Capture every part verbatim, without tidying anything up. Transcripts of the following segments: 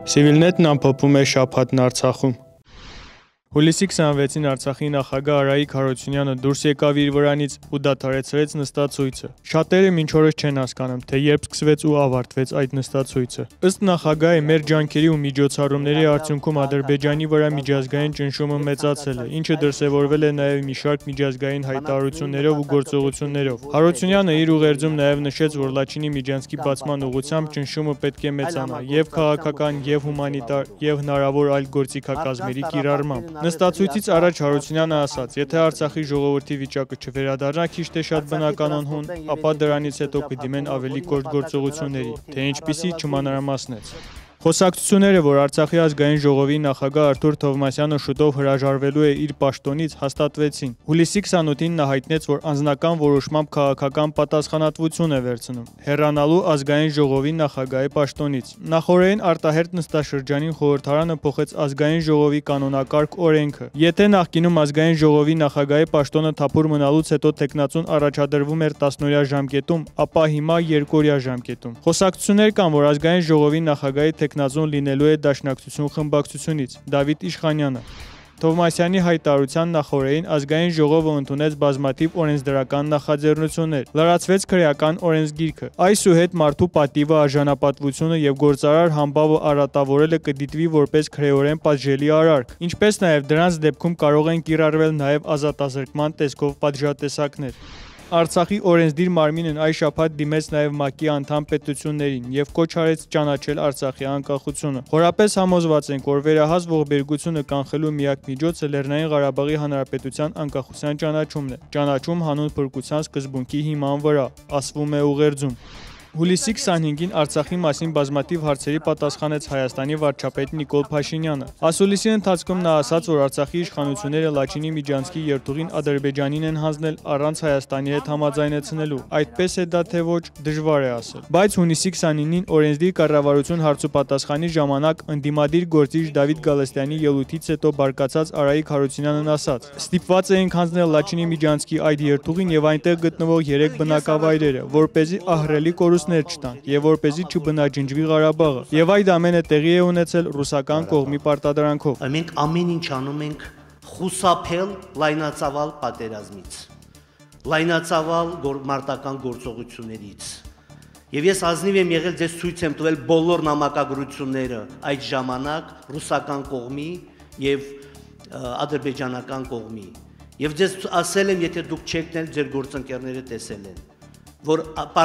Սիվիլնետն ամփոփում է շաբաթն Արցախում։ Հուլիսի քսանվեցին Արցախի նախագահ Արայիկ Հարությունյանը դուրս եկավ իր վրանից ու դադարեցրեց նստածույցը։ Շատերը մինչ օրս չեն հասկանում, թե երբ սկսվեց ու ավարտվեց այդ նստածույցը։ Ըստ նախագահի, մեր ջանքերի ու միջոցառումների արդյունքում Ադրբեջանի վրա միջազգային ճնշումը մեծացել է, ինչը դրսևորվել է նաև մի շարք միջազգային հայտարարություններով ու գործողություններով։ Հարությունյանը իր ուղերձում նաև նշեց, որ Լաչինի միջանցքի բացման ուղղությամբ ճնշումը պետք է մեծանա եւ քաղաքական, եւ հումանիտար, եւ հնարավոր այլ գործիքակազմերի կիրառմամբ։ Նստածույցից առաջ Հարությունյանը ասաց, եթե Արցախի ժողովրդի վիճակը չվերադառնա քիչ թե շատ բնականon, ապա դրանից հետո կդիմեն ավելի կոշտ գործողությունների, թե ինչպիսի չմանրամասնեց։ Խոսակցությունները, որ Արցախի ազգային ժողովի նախագահ Արթուր Թովմասյանը շուտով հրաժարվելու է իր պաշտոնից, հաստատվեցին։ Հուլիսի քսանութին նա հայտնեց, որ անձնական որոշմամբ քաղաքական պատասխանատվություն է վերցնում, հեռանալու ազգային ժողովի նախագահի պաշտոնից։ Նախորդին արտահերթ նստաշրջանին խորհրդարանը փոխեց ազգային ժողովի կանոնակարգ օրենքը։ Եթե նախկինում ազգային ժողովի նախագահի պաշտոնը թափուր մնալուց հետո տեխնացուն առաջադրվում էր տասնօրյա ժամկետում, ապա հիմա երկօրյա ժամկետում։ Խոսակցություններ կան, որ ազգային ժողովի նախագահի տեխնազոն լինելու է Դաշնակցություն խմբակցությունից Դավիթ Իշխանյանը։ Թովմասյանի հայտարարության նախորդին ազգային ժողովը ընդունեց բազմաթիվ օրենսդրական նախաձեռնություններ, լրացվեց քրեական օրենսգիրքը։ Այսուհետ մարդու պատիվը, արժանապատվությունը եւ գործարար համբավը արատավորելը կդիտվի որպես քրեորեն պատժելի արարք, ինչպես նաեւ դրանց դեպքում կարող են կիրառվել նաեւ ազատազրկման տեսքով պատժատեսակներ։ Արցախի օրենսդիր մարմինն այս շաբաթ դիմեց նաև ՄԱԿ-ի անդամ պետություններին եւ կոչ արեց ճանաչել Արցախի անկախությունը։ Խորապես համոզված ենք, որ վերահաս ողբերգությունը կանխելու միակ միջոցը Լեռնային Ղարաբաղի Հանրապետության անկախության ճանաչումն է։ Ճանաչում հանուն փրկության սկզբունքի հիման վրա, ասվում է ուղերձում։ Հուլիսի քսանհինգին Արցախի մասին բազմաթիվ հարցերի պատասխանեց Հայաստանի վարչապետ Նիկոլ Փաշինյանը։ Ասուլիսի ընթացքում նա ասաց, որ Արցախի իշխանությունները Լաչինի միջանցքի երթուղին Ադրբեջանին են հանձնել առանց Հայաստանի հետ համաձայնեցնելու։ Այդպես է դա թե ոչ, դժվար է ասել։ Բայց հունիսի քսանինին օրենսդիր կառավարություն հարցուպատասխանի ժամանակ ընդդիմադիր գործիչ Դավիթ Գալստյանի ելույթից հետո բարկացած Արայիկ Հարությունյանն ասաց. «Ստիպված էինք հանձնել Լաչինի միջանցքի այդ երթուղին եւ այնտեղ գտնվող երեք բնակավայրերը, որպեսզի ահռելի կորուստներ չտան եւ որպեսզի չբնաջնջվի Ղարաբաղը, եւ այդ ամենը տեղի է ունեցել ռուսական կողմի պարտադրանքով»։ Մենք ամեն ինչ անում ենք խուսափել լայնածավալ պատերազմից, լայնածավալ մարտական գործողություններից։ Եվ ես ազնիվ եմ եղել, ձեզ ցույց եմ տվել բոլոր նամակագրությունները այդ ժամանակ ռուսական կողմի եւ ադրբեջանական կողմի։ Եվ ձեզ ասել եմ, եթե դուք չեք տել, ձեր գործընկերները տեսել են, որ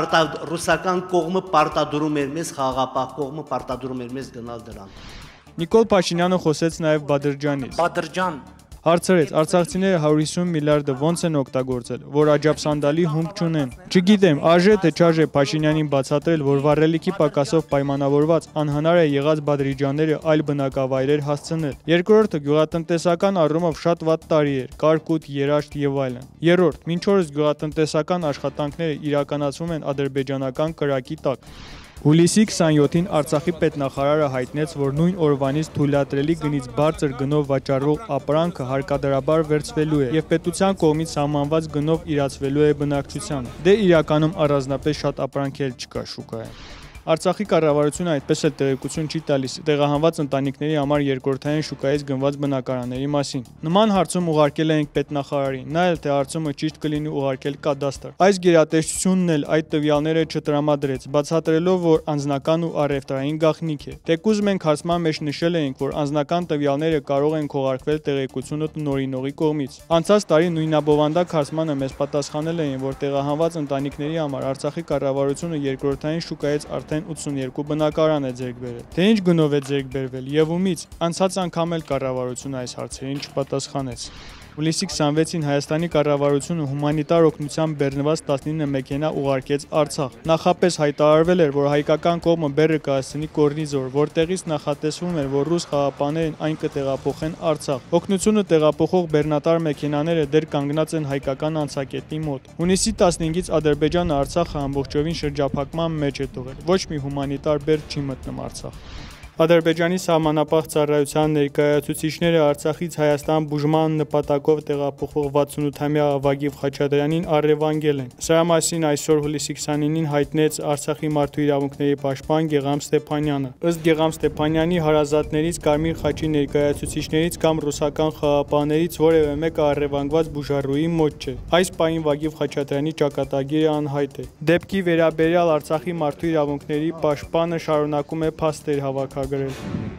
ռուսական կողմը պարտադրում էր մեզ, խաղաղապահ կողմը պարտադրում էր մեզ գնալ դրան։ Նիկոլ Փաշինյանը խոսեց նաև Բադրջանից։ Բադրջան Հարցրեց, արցախցիները հարյուր հիսուն միլիարդը ոնց են օգտագործել, որ աջաբսանդալի հումք չունեն։ Չգիտեմ, արժե թե չարժե Փաշինյանին բացատրել, որ վառելիքի պակասով պայմանավորված անհնար է եղած Բադրիջանները այլ բնակավայրեր հասցնել։ Երկրորդը գյուղատնտեսական առումով շատ վատ տարի էր, կարկուտ, երաշտ եւ այլն։ Երրորդ, մինչ օրս գյուղատնտեսական աշխատանքները իրականացվում են ադրբեջանական կրակի տակ։ Հուլիսի քսանյոթին Արցախի պետնախարարը հայտնեց, որ նույն օրվանից թույլատրելի գնից բարձր գնով վաճառվող ապրանքը հարկադրաբար վերցվելու է եւ պետության կողմից սահմանված գնով իրացվելու է բնակչությանը։ Դե իրականում առանձնապես շատ ապրանք էլ չկա շուկայում։ Արցախի կառավարությունը այդպես էլ տեղեկություն չի տալիս տեղահանված ընտանիքների համար երկրորդային շուկայից գնված բնակարանների մասին։ Նման հարցում ուղարկել ենք պետնախարարին, նա էլ թե հարցումը ճիշտ կլինի ուղարկել կադաստր։ Այս գերատեսչությունն էլ այդ տվյալները չտրամադրեց, բացատրելով, որ անձնական ու առևտրային գաղտնիք է։ Թեկուզ մենք հարցման մեջ նշել էինք, որ անձնական տվյալները կարող են քողարկվել տեղեկությունը տնօրինողի կողմից։ Անցած տարի նույնաբովանդակ հարցմանը մեզ պատասխանել էին, որ տեղահանված ընտանիքների համար Արցախի կառավարությունը երկրորդային շուկայից արդեն ութսունյոթ բնակարան է ձեռք բերել։ Թե ինչ գնով է ձեռք բերվել եւ ումից, անցած անգամ էլ կառավարությունը այս հարցերին չպատասխանեց։ Հուլիսի քսանվեցին Հայաստանի կառավարությունը հումանիտար օգնությամբ բեռնված տասնինը մեքենա ուղարկեց Արցախ։ Նախապես հայտարարվել էր, որ հայկական կողմը բեռը կհասցնի Կորնիզոր, որտեղից նախատեսվում էր, որ ռուս խաղապաներն այն կտեղափոխեն Արցախ։ Օգնությունը տեղափոխող բեռնատար մեքենաները դեռ կանգնած են հայկական անցակետի մոտ։ Հունիսի տասնհինգից Ադրբեջանը Արցախը ամբողջովին շրջափակման մեջ է տվել։ Ոչ մի հումանիտար բեռ չի մտնում Արցախ։ Ադրբեջանի սահմանապահ ծառայության ներկայացուցիչները Արցախից Հայաստան բուժման նպատակով տեղափոխվող վաթսունութամյա Վագիվ Խաչատրյանին առևանգել են։ Սրա մասին այսօր հուլիսի քսանինին հայտնեց Արցախի մարդու իրավունքների պաշտպան Գեգամ Ստեփանյանը։ Ըստ Գեգամ Ստեփանյանի հարազատներից, Կարմիր խաչի ներկայացուցիչներից կամ ռուսական խաղապահներից որևէ մեկը առևանգված բուժառուի մոտ չէ։ Այս պահին Վագիվ Խաչատրյանի ճակատագիրը անհայտ է։ Դեպքի վերաբերյալ Արցախի մարդու իրավունքների պաշտպանը շարունակում է փաստեր հավաքագրել։